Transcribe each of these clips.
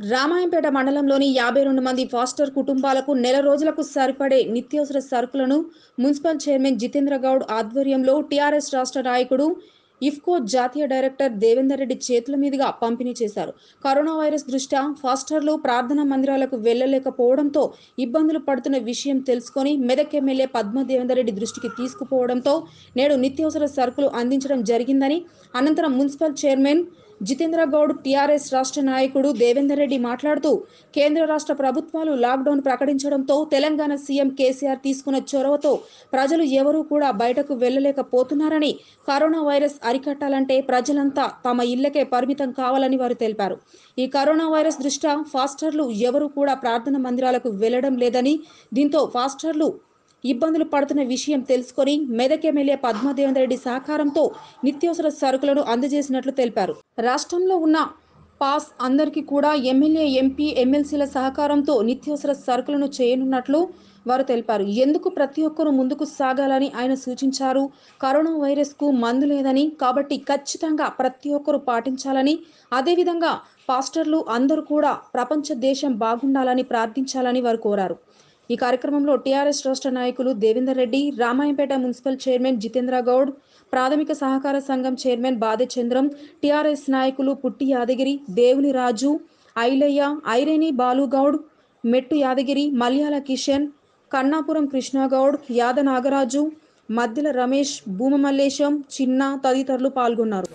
రామాయంపేట మండలంలోని 52 మంది ఫాస్టర్ కుటుంబాలకు నెల రోజులకు సరిపడే నిత్యావసర సరుకులను మున్సిపల్ చైర్మన్ జితేంద్ర గౌడ్ ఆధ్వర్యంలో టీఆర్ఎస్ రాష్ట్ర నాయకుడు ఇఫ్కో జాతీయ డైరెక్టర్ దేవేందర్ రెడ్డి చేతుల మీదుగా పంపిణీ చేశారు. కరోనా వైరస్ దృష్ట్యా ఫాస్టర్లు ప్రార్థనా మందిరాలకు వెళ్లలేకపోవడంతో ఇబ్బందులు పడుతున్న విషయం తెలుసుకొని మెదక్ ఎమ్మెల్యే పద్మా దేవేందర్ రెడ్డి దృష్టికి తీసుకుపోవడంతో నేడు నిత్యావసర సరుకులు అందించడం జరిగిందని అనంతరం మున్సిపల్ చైర్మన్ జితేంద్ర గౌడ్ టీఆర్ఎస్ రాష్ట్ర నాయకుడు దేవేందర్ రెడ్డి మాట్లాడుతూ కేంద్ర రాష్ట్ర ప్రభుత్వాలు లాక్డౌన్ ప్రకటించడంతో తెలంగాణ సీఎం కేసీఆర్ తీసుకున్న చొరవతో ప్రజలు ఎవరూ కూడా బయటకు వెళ్లలేకపోతున్నారని, కరోనా వైరస్ అరికట్టాలంటే ప్రజలంతా తమ ఇళ్లకే పరిమితం కావాలని వారు తెలిపారు. ఈ కరోనా వైరస్ దృష్ట్యా ఫాస్టర్లు ఎవరూ కూడా ప్రార్థనా మందిరాలకు వెళ్లడం లేదని, దీంతో ఫాస్టర్లు ఇబ్బందులు పడుతున్న విషయం తెలుసుకొని మెదక్ ఎమ్మెల్యే పద్మా దేవేందర్ రెడ్డి సహకారంతో నిత్యావసర సరుకులను అందజేసినట్లు తెలిపారు. రాష్ట్రంలో ఉన్న పాస్ అందరికీ కూడా ఎమ్మెల్యే, ఎంపీ, ఎమ్మెల్సీల సహకారంతో నిత్యావసర సరుకులను చేయనున్నట్లు వారు తెలిపారు. ఎందుకు ప్రతి ఒక్కరూ ముందుకు సాగాలని ఆయన సూచించారు. కరోనా వైరస్కు మందు లేదని, కాబట్టి ఖచ్చితంగా ప్రతి ఒక్కరూ పాటించాలని, అదేవిధంగా పాస్టర్లు అందరూ కూడా ప్రపంచ దేశం బాగుండాలని ప్రార్థించాలని వారు కోరారు. ఈ కార్యక్రమంలో టీఆర్ఎస్ రాష్ట్ర నాయకులు దేవేందర్ రెడ్డి, రామాయంపేట మున్సిపల్ చైర్మన్ జితేంద్ర గౌడ్, ప్రాథమిక సహకార సంఘం చైర్మన్ బాదే చంద్రం, టీఆర్ఎస్ నాయకులు పుట్టి యాదగిరి, దేవుని రాజు, ఐలయ్య, ఐరేని బాలుగౌడ్, మెట్టు యాదగిరి, మల్యాల కిషన్, కన్నాపురం కృష్ణగౌడ్, యాద నాగరాజు, మద్దెల రమేష్, భూమ మల్లేశం, చిన్న తదితరులు పాల్గొన్నారు.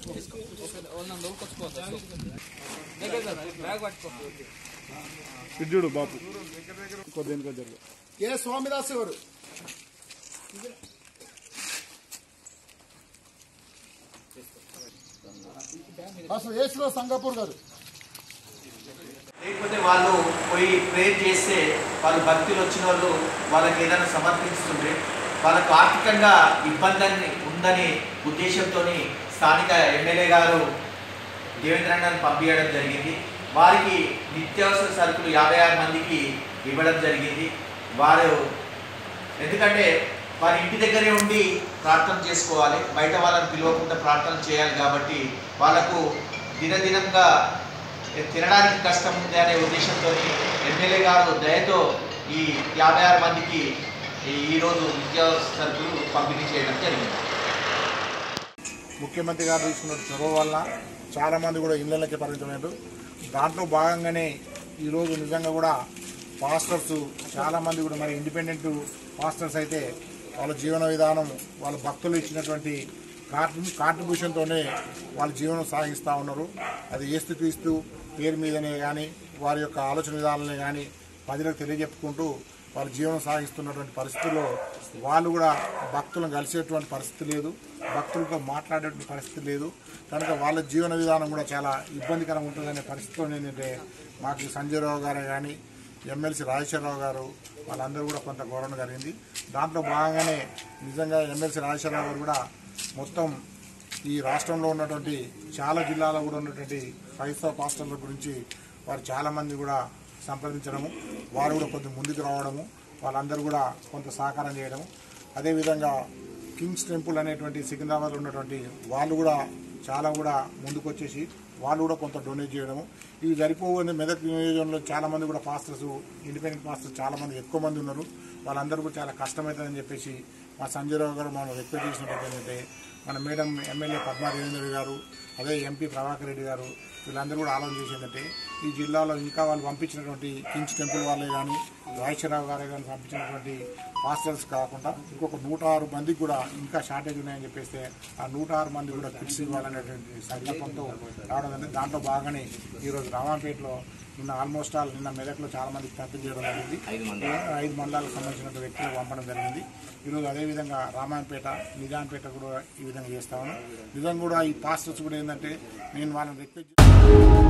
స్వామిదాస్ ఎవరు సంగాపూర్ గారు లేకపోతే వాళ్ళు పోయి ప్రేర్ చేస్తే వాళ్ళు భక్తులు వచ్చిన వాళ్ళు వాళ్ళకి ఏదైనా సమర్పిస్తుంటే వాళ్ళకు ఆర్థికంగా ఇబ్బంది ఉందని ఉద్దేశంతో స్థానిక ఎమ్మెల్యే గారు దేవేంద్రన్నను పంపించడం జరిగింది. వారికి నిత్యావసర సరుకులు 56 మందికి ఇవ్వడం జరిగింది. వారు ఎందుకంటే వారి ఇంటి దగ్గరే ఉండి ప్రార్థన చేసుకోవాలి, బయట వాళ్ళని పిలవకుండా ప్రార్థన చేయాలి. కాబట్టి వాళ్ళకు దినదినంగా తినడానికి కష్టం ఉంది అనే ఉద్దేశంతో ఎమ్మెల్యే గారు దయతో ఈ 56 మందికి ఈరోజు నిత్యావసర సరుకులు పంపిణీ చేయడం జరిగింది. ముఖ్యమంత్రి గారు తీసుకున్న చొరవ వల్ల చాలామంది కూడా ఇళ్లకే పరిమితమయ్యారు. దాంట్లో భాగంగానే ఈరోజు నిజంగా కూడా పాస్టర్స్ చాలామంది కూడా మరి ఇండిపెండెంట్ పాస్టర్స్ అయితే వాళ్ళ జీవన విధానం వాళ్ళ భక్తులు ఇచ్చినటువంటి కాంట్రిబ్యూషన్తోనే వాళ్ళ జీవనం సాగిస్తూ ఉన్నారు. అది ఏస్తుక్రీస్తు పేరు మీదనే కానీ వారి యొక్క ఆలోచన విధానాలనే కానీ ప్రజలకు తెలియజెప్పుకుంటూ వాళ్ళ జీవనం సాగిస్తున్నటువంటి పరిస్థితుల్లో వాళ్ళు కూడా భక్తులను కలిసేటువంటి పరిస్థితి లేదు, భక్తులతో మాట్లాడేటువంటి పరిస్థితి లేదు. కనుక వాళ్ళ జీవన విధానం కూడా చాలా ఇబ్బందికరంగా ఉంటుందనే పరిస్థితిలో ఏంటంటే మాకు సంజయ్ రావు గారే కానీ ఎమ్మెల్సీ రాజేశ్వరరావు గారు వాళ్ళందరూ కూడా కొంత గౌరవం కలిగింది. దాంట్లో భాగంగానే నిజంగా ఎమ్మెల్సీ రాజేశ్వరరావు గారు కూడా మొత్తం ఈ రాష్ట్రంలో ఉన్నటువంటి చాలా జిల్లాలో కూడా ఉన్నటువంటి క్రైస్తవ పాస్టర్ల గురించి వారు చాలామంది కూడా సంప్రదించడము, వారు కూడా కొంచెం ముందుకు రావడము, వాళ్ళందరూ కూడా కొంత సహకారం చేయడము. అదేవిధంగా కింగ్స్ టెంపుల్ అనేటువంటి సికింద్రాబాద్లో ఉన్నటువంటి వాళ్ళు కూడా చాలా కూడా ముందుకు వచ్చేసి వాళ్ళు కూడా కొంత డొనేట్ చేయడము. ఇవి సరిపోవని మెదక్ నియోజకవర్గంలో చాలామంది కూడా పాస్టర్స్, ఇండిపెండెంట్ పాస్టర్స్ చాలామంది ఎక్కువ మంది ఉన్నారు. వాళ్ళందరూ కూడా చాలా కష్టమవుతుందని చెప్పేసి మా సంజయ్ రావు గారు మనం రిక్వెస్ట్ చేసినట్టు ఏంటంటే మన మేడం ఎమ్మెల్యే పద్మా దేవేందర్ గారు, అదే ఎంపీ ప్రభాకర్ రెడ్డి గారు వీళ్ళందరూ కూడా ఆలోచన చేసిందంటే ఈ జిల్లాలో ఇంకా వాళ్ళు పంపించినటువంటి కింగ్స్ టెంపుల్ వాళ్ళే కానీ రాజేశ్వరరావు గారే కానీ పంపించినటువంటి పాస్టర్స్ కాకుండా ఇంకొక 106 మందికి కూడా ఇంకా షార్టేజ్ ఉన్నాయని చెప్పేస్తే ఆ 106 మంది కూడా కిట్స్ ఇవ్వాలనేటువంటి సంకల్పంతో రావడం జరిగింది. దాంట్లో బాగానే ఈరోజు రామాపేటలో నిన్న ఆల్మోస్ట్ ఆల్ నిన్న మెదక్లో చాలా మందికి పంపిణీ చేయడం జరిగింది. 5 మండలాలకు సంబంధించిన వ్యక్తులు పంపడం జరిగింది. ఈరోజు అదేవిధంగా రామాయణపేట, నిజాంపేట కూడా ఈ విధంగా చేస్తాము. నిజంగా కూడా ఈ పాస్టర్స్ కూడా ఏంటంటే నేను వాళ్ళని రిక్వెస్ట్